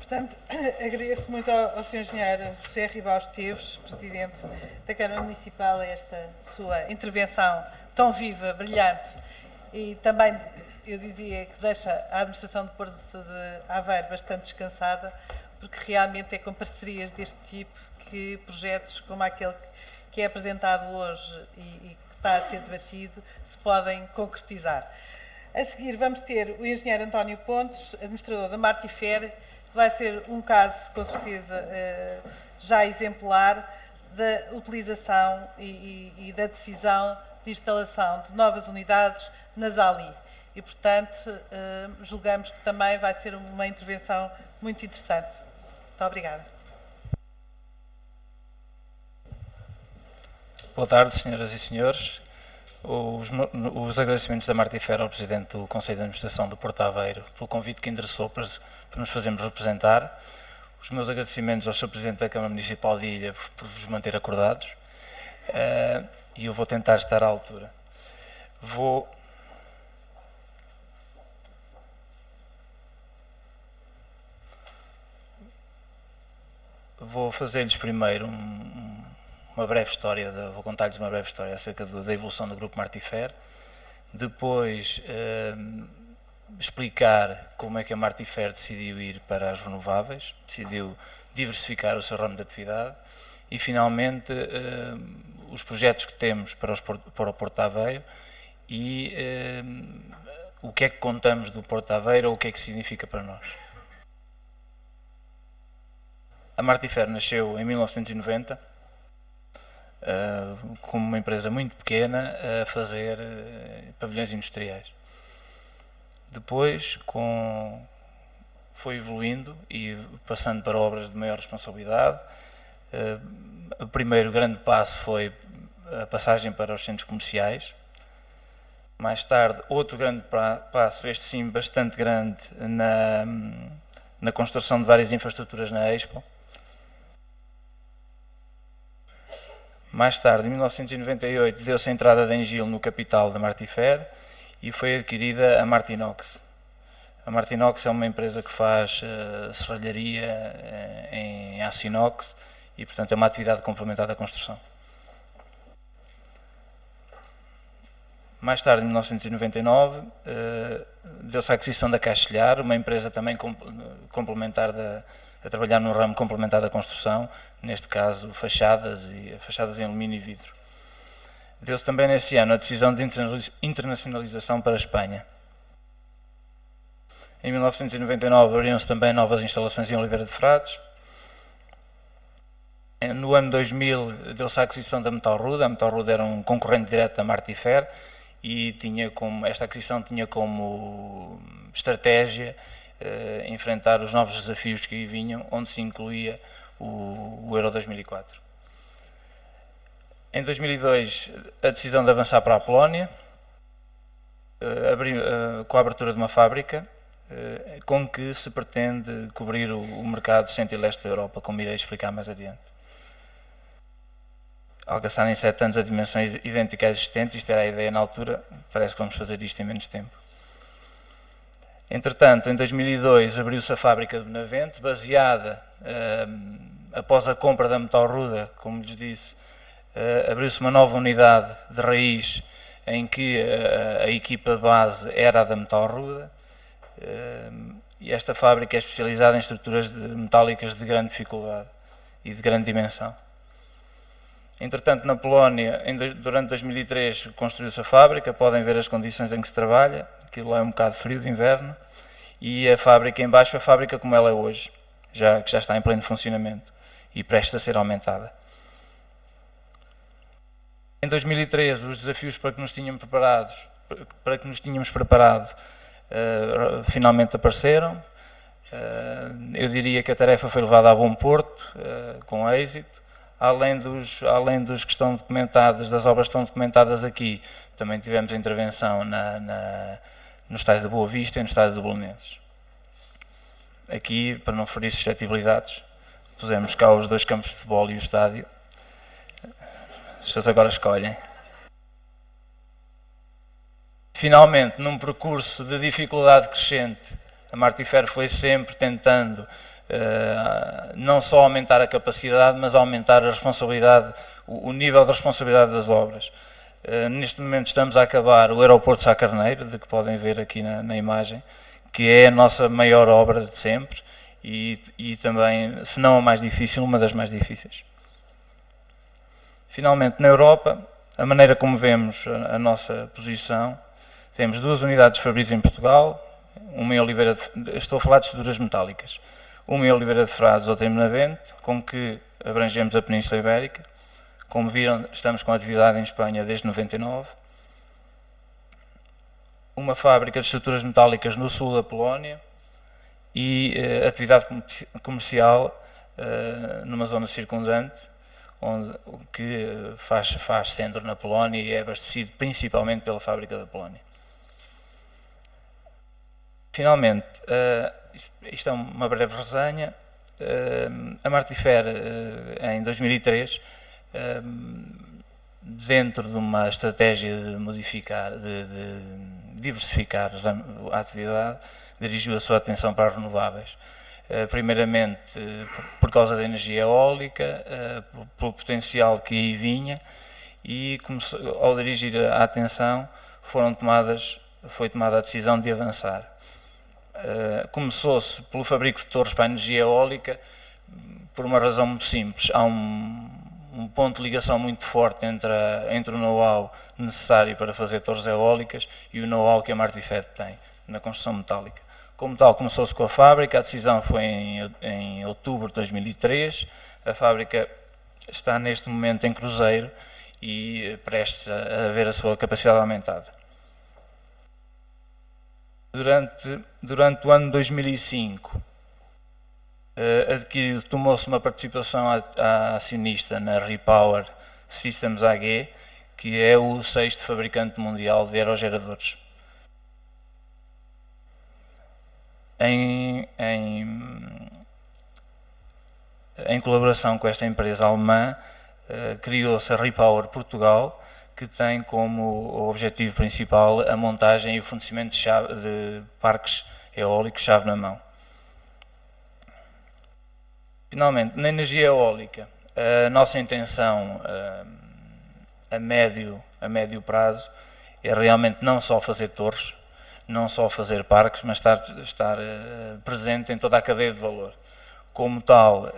Portanto, agradeço muito ao Sr. Engenheiro José Ribal Esteves, Presidente da Câmara Municipal, esta sua intervenção tão viva, brilhante, e também eu dizia que deixa a administração do Porto de Aveiro bastante descansada, porque realmente é com parcerias deste tipo que projetos como aquele que é apresentado hoje e que está a ser debatido se podem concretizar. A seguir vamos ter o engenheiro António Pontes, administrador da Martifer, que vai ser um caso, com certeza, já exemplar da utilização e da decisão de instalação de novas unidades na Zali. E, portanto, julgamos que também vai ser uma intervenção muito interessante. Muito obrigada. Boa tarde, senhoras e senhores. Os agradecimentos da Martifer ao Presidente do Conselho de Administração do Porto Aveiro pelo convite que endereçou para nos fazermos representar. Os meus agradecimentos ao Sr. Presidente da Câmara Municipal de Ilha por vos manter acordados. E eu vou tentar estar à altura. Vou fazer-lhes primeiro uma breve história, vou contar-lhes uma breve história acerca da evolução do Grupo Martifer, depois explicar como é que a Martifer decidiu ir para as renováveis, decidiu diversificar o seu ramo de atividade e, finalmente, os projetos que temos para o Porto Aveiro e o que é que contamos do Porto Aveiro ou o que é que significa para nós. A Martifer nasceu em 1990, como uma empresa muito pequena, a fazer pavilhões industriais. Depois foi evoluindo e passando para obras de maior responsabilidade. O primeiro grande passo foi a passagem para os centros comerciais. Mais tarde, outro grande passo, este sim bastante grande, na construção de várias infraestruturas na Expo. Mais tarde, em 1998, deu-se a entrada da Engil no capital da Martifer e foi adquirida a Martinox. A Martinox é uma empresa que faz serralharia em aço inox e, portanto, é uma atividade complementar da construção. Mais tarde, em 1999, deu-se a aquisição da Caixilhar, uma empresa também complementar a trabalhar no ramo complementar da construção, neste caso fachadas em alumínio e vidro. Deu-se também nesse ano a decisão de internacionalização para a Espanha. Em 1999 abriram-se também novas instalações em Oliveira de Frades. No ano 2000 deu-se a aquisição da Metal Ruda. A Metal Ruda era um concorrente direto da Martifer e esta aquisição tinha como estratégia enfrentar os novos desafios que aí vinham, onde se incluía o Euro 2004. Em 2002, a decisão de avançar para a Polónia, com a abertura de uma fábrica, com que se pretende cobrir o mercado centro e leste da Europa, como irei explicar mais adiante. Alcançar em 7 anos a dimensões idênticas existentes, isto era a ideia na altura, parece que vamos fazer isto em menos tempo. Entretanto, em 2002 abriu-se a fábrica de Benavente, baseada, após a compra da Metal Ruda, como lhes disse, abriu-se uma nova unidade de raiz em que a equipa base era a da Metal Ruda, e esta fábrica é especializada em estruturas metálicas de grande dificuldade e de grande dimensão. Entretanto, na Polónia, durante 2003, construiu-se a fábrica, podem ver as condições em que se trabalha, aquilo lá é um bocado frio de inverno, e a fábrica em baixo, a fábrica como ela é hoje, que já está em pleno funcionamento e prestes a ser aumentada. Em 2013, os desafios para que nos tínhamos preparado, finalmente apareceram. Eu diria que a tarefa foi levada a bom porto, com êxito. Além dos que estão documentados, das obras que estão documentadas aqui, também tivemos a intervenção no estádio de Boa Vista e no estádio de Belenenses. Aqui, para não ferir suscetibilidades, pusemos cá os 2 campos de futebol e o estádio. Vocês agora escolhem. Finalmente, num percurso de dificuldade crescente, a Martifer foi sempre tentando não só aumentar a capacidade, mas aumentar a responsabilidade, o nível de responsabilidade das obras. Neste momento estamos a acabar o aeroporto de Sá Carneiro, de que podem ver aqui na imagem, que é a nossa maior obra de sempre e também, se não a mais difícil, uma das mais difíceis. Finalmente, na Europa, a maneira como vemos a nossa posição, temos 2 unidades Fabris em Portugal, uma em Oliveira estou a falar de estruturas metálicas, uma em Oliveira de Frades, outra em Benavente, com que abrangemos a Península Ibérica. Como viram, estamos com atividade em Espanha desde 99. Uma fábrica de estruturas metálicas no sul da Polónia e atividade comercial numa zona circundante, que faz centro na Polónia e é abastecido principalmente pela fábrica da Polónia. Finalmente, isto é uma breve resenha. A Martifer, em 2003, dentro de uma estratégia de diversificar a atividade, dirigiu a sua atenção para as renováveis. Primeiramente, por causa da energia eólica, pelo potencial que aí vinha, e ao dirigir a atenção, foi tomada a decisão de avançar. Começou-se pelo fabrico de torres para a energia eólica, por uma razão muito simples. Há um ponto de ligação muito forte entre o know-how necessário para fazer torres eólicas e o know-how que a Martifer tem na construção metálica. Como tal, começou-se com a fábrica, a decisão foi em outubro de 2003, a fábrica está neste momento em cruzeiro e prestes a ver a sua capacidade aumentada. Durante o ano 2005, tomou-se uma participação acionista na Repower Systems AG, que é o 6º fabricante mundial de aerogeradores. Em colaboração com esta empresa alemã, criou-se a Repower Portugal, que tem como objetivo principal a montagem e o fornecimento de parques eólicos chave na mão. Finalmente, na energia eólica, a nossa intenção a médio prazo é realmente não só fazer torres, não só fazer parques, mas estar presente em toda a cadeia de valor. Como tal,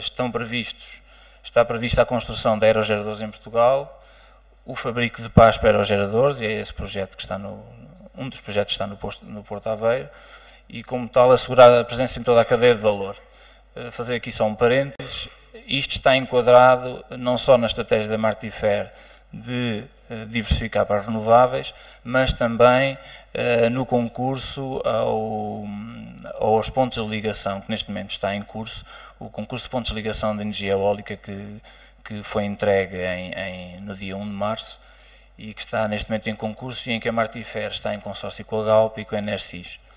está prevista a construção de aerogeradores em Portugal, o fabrico de pás para aerogeradores, e é esse projeto que está um dos projetos que está no Porto Aveiro, e como tal assegurar a presença em toda a cadeia de valor. Fazer aqui só um parênteses, isto está enquadrado não só na estratégia da Martifer de diversificar para as renováveis, mas também no concurso aos pontos de ligação, que neste momento está em curso, o concurso de pontos de ligação de energia eólica que foi entregue no dia 1 de março e que está neste momento em concurso e em que a Martifer está em consórcio com a Galp e com a Enersys.